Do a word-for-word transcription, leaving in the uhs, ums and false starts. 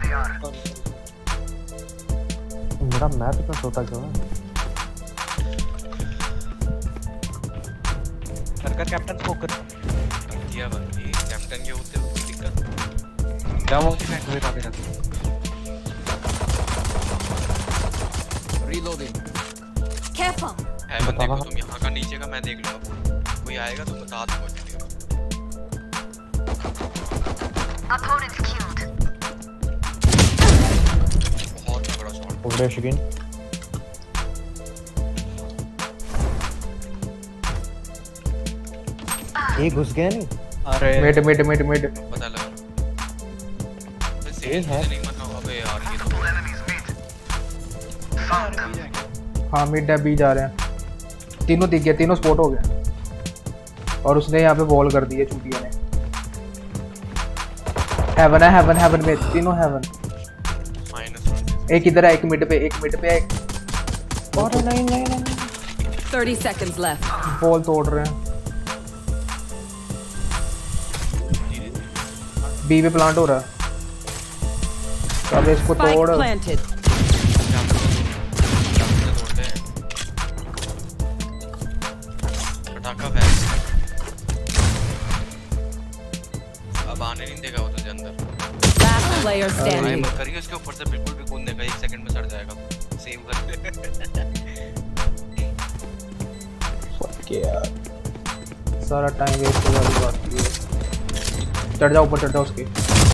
मेरा मैप इतना छोटा क्यों है? कर कर कैप्टन स्मोक कर दिया भाई कैप्टन के होते हुए दिक्कत क्या वो डिफेंड हुए काफी ना रीलोडिंग careful है बंदे को तुम यहां का नीचे का मैं देख लूंगा कोई आएगा तो बता दो मुझे opponent killed बहुत तगड़ा शॉट ओवर अगेन ये घुस गया नहीं अरे मिड मिड मिड मिड पता लगा सही है नहीं मतलब अबे यार ये तो हाँ मिड है बी जा रहे हैं तीनों दिख गए तीनों स्पॉट हो गए और उसने यहाँ पे वॉल कर दी है चूतिया ने हेवन है हेवन हेवन में तीनों हेवन एक इधर है एक मिड पे एक मिड पे एक और नहीं नहीं नहीं thirty seconds left वॉल तोड़ रहे हैं बी पे प्लांट हो रहा है अब इसको spike तोड़ planted अब आने नहीं देगा वो तुझे अंदर last player standing मत करिए उसके ऊपर से बिल्कुल भी कूदने का एक सेकंड में चढ़ जाएगा सेव कर के यार सारा टाइम वेस्ट हो गया बात की चढ़ जाओ ऊपर चढ़ जाओ उसके